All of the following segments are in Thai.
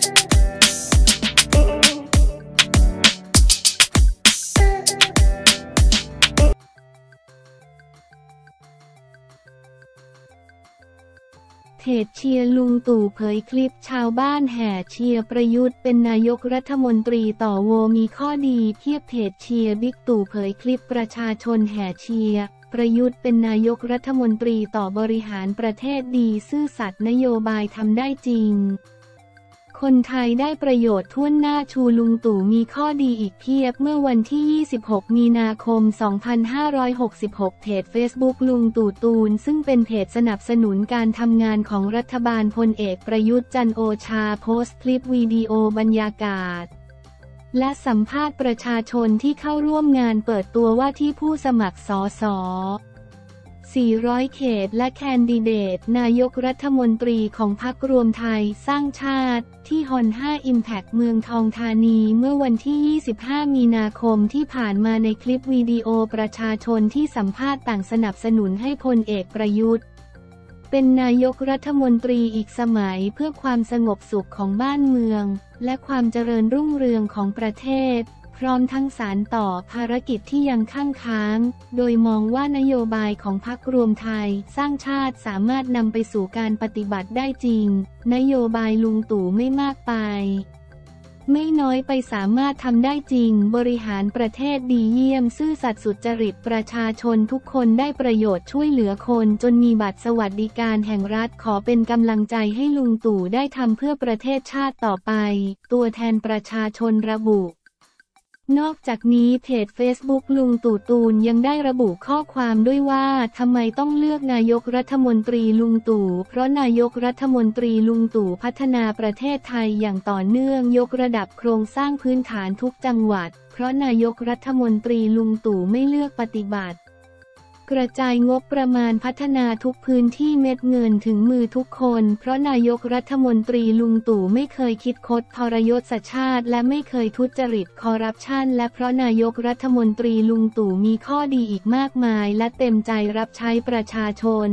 เพจเชียร์ลุงตู่เผยคลิปชาวบ้านแห่เชียร์ประยุทธ์เป็นนายกรัฐมนตรีต่อโวมีข้อดีเพียบเพจเชียร์บิ๊กตู่เผยคลิปประชาชนแห่เชียร์ประยุทธ์เป็นนายกรัฐมนตรีต่อบริหารประเทศดีซื่อสัตย์นโยบายทำได้จริงคนไทยได้ประโยชน์ทั่วหน้าชูลุงตู่มีข้อดีอีกเพียบเมื่อวันที่ 26 มีนาคม 2566 เพจ Facebook ลุงตู่ตูนซึ่งเป็นเพจสนับสนุนการทำงานของรัฐบาลพลเอกประยุทธ์จันทร์โอชาโพสต์คลิปวิดีโอบรรยากาศและสัมภาษณ์ประชาชนที่เข้าร่วมงานเปิดตัวว่าที่ผู้สมัครสส400 เขตและแคนดิเดตนายกรัฐมนตรีของพรรครวมไทยสร้างชาติที่ฮอน5 Impact เมืองทองธานีเมื่อวันที่ 25 มีนาคมที่ผ่านมาในคลิปวิดีโอประชาชนที่สัมภาษณ์ต่างสนับสนุนให้พลเอกประยุทธ์เป็นนายกรัฐมนตรีอีกสมัยเพื่อความสงบสุขของบ้านเมืองและความเจริญรุ่งเรืองของประเทศพร้อมทั้งสานต่อภารกิจที่ยังค้างโดยมองว่านโยบายของพรรครวมไทยสร้างชาติสามารถนำไปสู่การปฏิบัติได้จริงนโยบายลุงตู่ไม่มากไปไม่น้อยไปสามารถทำได้จริงบริหารประเทศดีเยี่ยมซื่อสัตย์สุจริตประชาชนทุกคนได้ประโยชน์ช่วยเหลือคนจนมีบัตรสวัสดิการแห่งรัฐขอเป็นกำลังใจให้ลุงตู่ได้ทำเพื่อประเทศชาติต่อไปตัวแทนประชาชนระบุนอกจากนี้เพจ Facebook ลุงตู่ตูนยังได้ระบุข้อความด้วยว่าทำไมต้องเลือกนายกรัฐมนตรีลุงตู่เพราะนายกรัฐมนตรีลุงตู่พัฒนาประเทศไทยอย่างต่อเนื่องยกระดับโครงสร้างพื้นฐานทุกจังหวัดเพราะนายกรัฐมนตรีลุงตู่ไม่เลือกปฏิบัติกระจายงบประมาณพัฒนาทุกพื้นที่เม็ดเงินถึงมือทุกคนเพราะนายกรัฐมนตรีลุงตู่ไม่เคยคิดคดทรยศชาติและไม่เคยทุจริตคอร์รัปชันและเพราะนายกรัฐมนตรีลุงตู่มีข้อดีอีกมากมายและเต็มใจรับใช้ประชาชน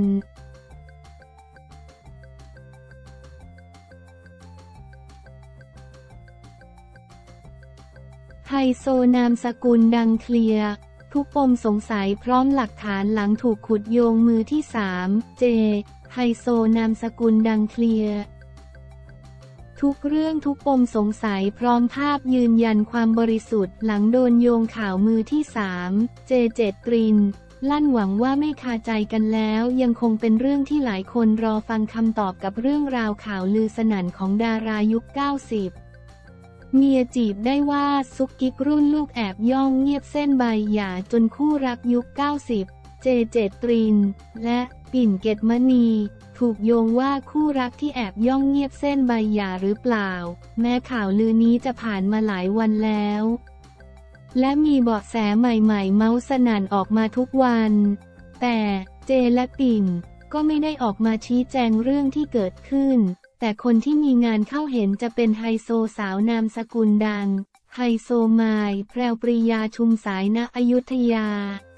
ไฮโซนามสกุลดังเคลียร์ทุกปมสงสัยพร้อมหลักฐานหลังถูกขุดโยงมือที่3เจไฮโซนามสกุลดังเคลียร์ทุกเรื่องทุกปมสงสัยพร้อมภาพยืนยันความบริสุทธิ์หลังโดนโยงข่าวมือที่3เจเจตรินลั่นหวังว่าไม่คาใจกันแล้วยังคงเป็นเรื่องที่หลายคนรอฟังคำตอบกับเรื่องราวข่าวลือสนั่นของดารายุค90เมียจีบได้ว่าซุกกิ๊กรุ่นลูกแอบย่องเงียบเส้นใบหย่าจนคู่รักยุค90เจเจตรินและปิ่นเกตมณีถูกโยงว่าคู่รักที่แอบย่องเงียบเส้นใบหย่าหรือเปล่าแม้ข่าวลือนี้จะผ่านมาหลายวันแล้วและมีเบาะแสใหม่ๆเมาส์สนั่นออกมาทุกวันแต่เจและปิ่นก็ไม่ได้ออกมาชี้แจงเรื่องที่เกิดขึ้นแต่คนที่มีงานเข้าเห็นจะเป็นไฮโซสาวนามสกุลดังไฮโซมายแพรวปรียาชุมสายณอยุธยา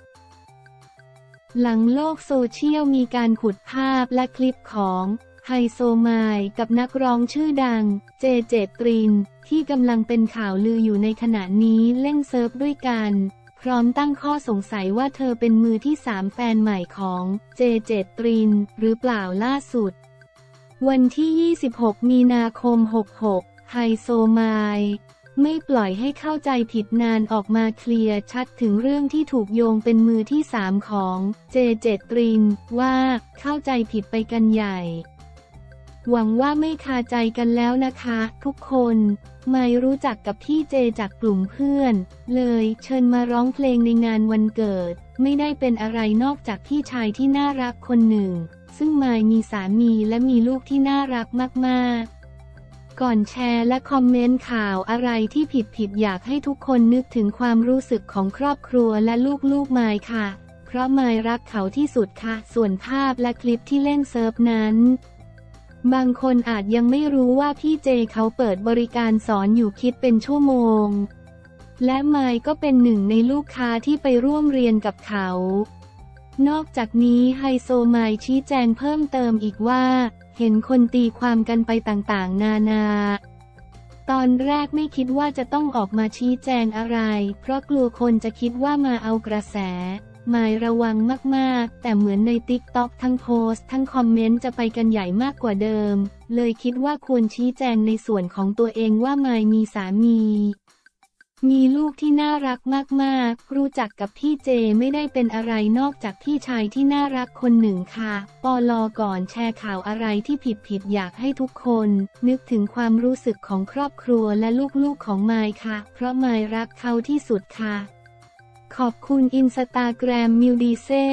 หลังโลกโซเชียลมีการขุดภาพและคลิปของไฮโซมายกับนักร้องชื่อดังเจเจตรินที่กำลังเป็นข่าวลืออยู่ในขณะนี้เล่นเซิร์ฟด้วยกันพร้อมตั้งข้อสงสัยว่าเธอเป็นมือที่3แฟนใหม่ของเจเจตรินหรือเปล่าล่าสุดวันที่ 26 มีนาคม 66 ไฮโซมายไม่ปล่อยให้เข้าใจผิดนานออกมาเคลียร์ชัดถึงเรื่องที่ถูกโยงเป็นมือที่3ของเจเจตรินว่าเข้าใจผิดไปกันใหญ่หวังว่าไม่คาใจกันแล้วนะคะทุกคนไม่รู้จักกับพี่เจจากกลุ่มเพื่อนเลยเชิญมาร้องเพลงในงานวันเกิดไม่ได้เป็นอะไรนอกจากพี่ชายที่น่ารักคนหนึ่งซึ่งมายมีสามีและมีลูกที่น่ารักมากๆก่อนแชร์และคอมเมนต์ข่าวอะไรที่ผิดอยากให้ทุกคนนึกถึงความรู้สึกของครอบครัวและลูกๆมายค่ะเพราะมายรักเขาที่สุดค่ะส่วนภาพและคลิปที่เล่นเซิร์ฟนั้นบางคนอาจยังไม่รู้ว่าพี่เจเขาเปิดบริการสอนอยู่คิดเป็นชั่วโมงและมายก็เป็นหนึ่งในลูกค้าที่ไปร่วมเรียนกับเขานอกจากนี้ไฮโซมายชี้แจงเพิ่มเติมอีกว่าเห็นคนตีความกันไปต่างๆนานาตอนแรกไม่คิดว่าจะต้องออกมาชี้แจงอะไรเพราะกลัวคนจะคิดว่ามาเอากระแสหมายระวังมากๆแต่เหมือนใน TikTok ทั้งโพสต์ทั้งคอมเมนต์จะไปกันใหญ่มากกว่าเดิมเลยคิดว่าควรชี้แจงในส่วนของตัวเองว่าหมายมีสามีลูกที่น่ารักมากๆรู้จักกับพี่เจไม่ได้เป็นอะไรนอกจากพี่ชายที่น่ารักคนหนึ่งค่ะปลก่อนแชร์ข่าวอะไรที่ผิดอยากให้ทุกคนนึกถึงความรู้สึกของครอบครัวและลูกๆของมายค่ะเพราะมายรักเขาที่สุดค่ะขอบคุณอินสตาแกรมมิวดีเซ่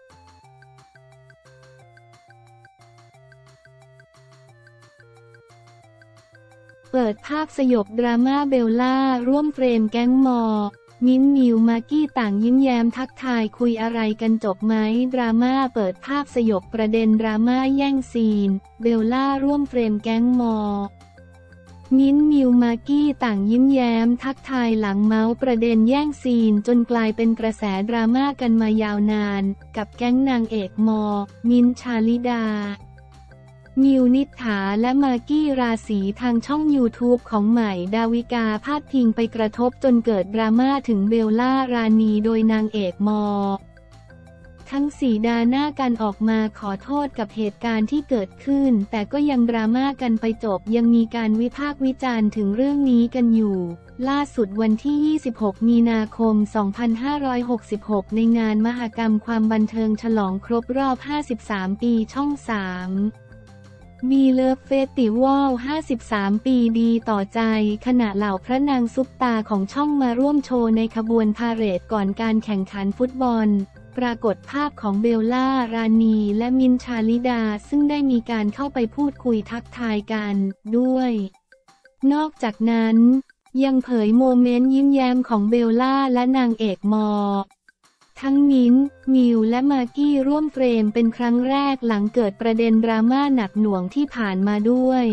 เปิดภาพสยบดราม่าเบลล่าร่วมเฟรมแก๊งมอมิ้นท์มิวมากกี้ต่างยิ้มแย้มทักทายคุยอะไรกันจบไหมดราม่าเปิดภาพสยบประเด็นดราม่าแย่งซีนเบลล่าร่วมเฟรมแก๊งมอมิ้นท์มิวมากกี้ต่างยิ้มแย้มทักทายหลังเมาส์ประเด็นแย่งซีนจนกลายเป็นกระแสดราม่ากันมายาวนานกับแก๊งนางเอกมอมิ้นท์ชาลิดามิวนิษฐาและมากกี้ราศีทางช่อง YouTube ของใหม่ดาวิกาพาดพิงไปกระทบจนเกิดดราม่าถึงเบลล่ารานีโดยนางเอกมอทั้งสี่ดาหน้ากันออกมาขอโทษกับเหตุการณ์ที่เกิดขึ้นแต่ก็ยังดราม่ากันไปจบยังมีการวิพากษ์วิจารณ์ถึงเรื่องนี้กันอยู่ล่าสุดวันที่ 26 มีนาคม 2566 ในงานมหกรรมความบันเทิงฉลองครบรอบ 53 ปีช่อง 3มีเลิฟเฟสติวัล 53 ปีดีต่อใจขณะเหล่าพระนางซุปตาของช่องมาร่วมโชว์ในขบวนพาเหรดก่อนการแข่งขันฟุตบอลปรากฏภาพของเบลล่ารานีและมินท์ชาลิดาซึ่งได้มีการเข้าไปพูดคุยทักทายกันด้วยนอกจากนั้นยังเผยโมเมนต์ยิ้มแย้มของเบลล่าและนางเอกมอทั้งมิ้นท์มิวและมากกี้ร่วมเฟรมเป็นครั้งแรกหลังเกิดประเด็นดราม่าหนักหน่วงที่ผ่านมาด้วย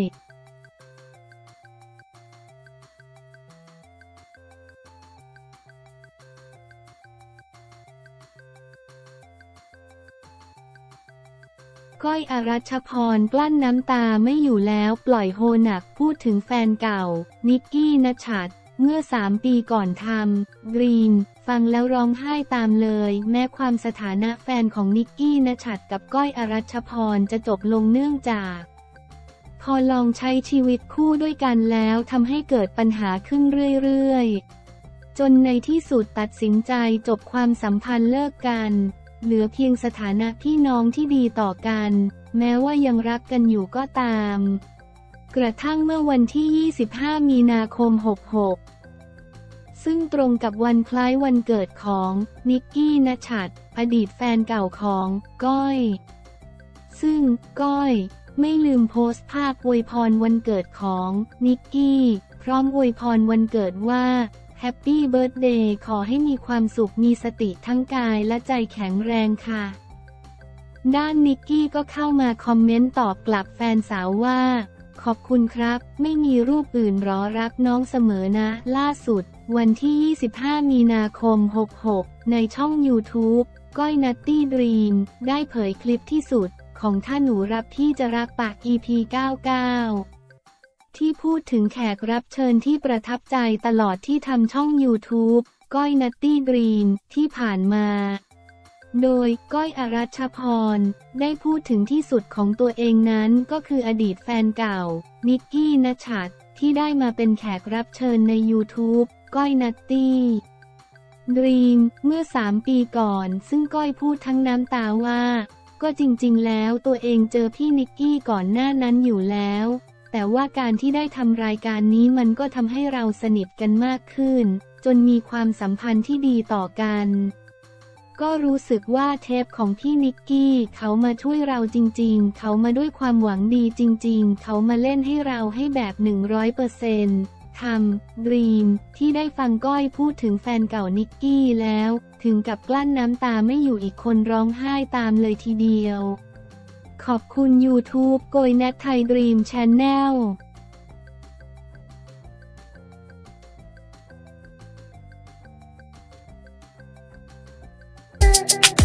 ก้อยอรัชพรกลั้นน้ำตาไม่อยู่แล้วปล่อยโฮหนักพูดถึงแฟนเก่านิกกี้ณชัดเมื่อ3 ปีก่อนทำกรีนฟังแล้วร้องไห้ตามเลยแม้ความสถานะแฟนของนิกกี้ณชัดกับก้อยอรัชพรจะจบลงเนื่องจากพอลองใช้ชีวิตคู่ด้วยกันแล้วทำให้เกิดปัญหาขึ้นเรื่อยๆจนในที่สุดตัดสินใจจบความสัมพันธ์เลิกกันเหลือเพียงสถานะพี่น้องที่ดีต่อกันแม้ว่ายังรักกันอยู่ก็ตามกระทั่งเมื่อวันที่ 25 มีนาคม 66 ซึ่งตรงกับวันคล้ายวันเกิดของนิกกี้ณชัดอดีตแฟนเก่าของก้อยซึ่งก้อยไม่ลืมโพสต์ภาพอวยพรวันเกิดของนิกกี้พร้อมอวยพรวันเกิดว่าแฮปปี้เบิร์ธเดย์ขอให้มีความสุขมีสติทั้งกายและใจแข็งแรงค่ะด้านนิกกี้ก็เข้ามาคอมเมนต์ตอบกลับแฟนสาวว่าขอบคุณครับไม่มีรูปอื่นหรอรักน้องเสมอนะล่าสุดวันที่ 25 มีนาคม 66 ในช่อง YouTube ก้อยนัตตี้ดรีมได้เผยคลิปที่สุดของถ้าหนูรับพี่จะรักปาก EP 99 ที่พูดถึงแขกรับเชิญที่ประทับใจตลอดที่ทำช่อง YouTube ก้อยนัตตี้ดรีมที่ผ่านมาโดยก้อยอรัชพรได้พูดถึงที่สุดของตัวเองนั้นก็คืออดีตแฟนเก่านิกกี้ณชัดที่ได้มาเป็นแขกรับเชิญใน YouTube ก้อยนัตตี้ดรีมเมื่อ3 ปีก่อนซึ่งก้อยพูดทั้งน้ำตาว่าก็จริงๆแล้วตัวเองเจอพี่นิกกี้ก่อนหน้านั้นอยู่แล้วแต่ว่าการที่ได้ทำรายการนี้มันก็ทำให้เราสนิทกันมากขึ้นจนมีความสัมพันธ์ที่ดีต่อกันก็รู้สึกว่าเทปของพี่นิกกี้เขามาช่วยเราจริงๆเขามาด้วยความหวังดีจริงๆเขามาเล่นให้เราให้แบบ 100% ทำดรีมที่ได้ฟังก้อยพูดถึงแฟนเก่านิกกี้แล้วถึงกับกลั้นน้ำตาไม่อยู่อีกคนร้องไห้ตามเลยทีเดียวขอบคุณ YouTube โกยแนทไทยดรีมแชนแนล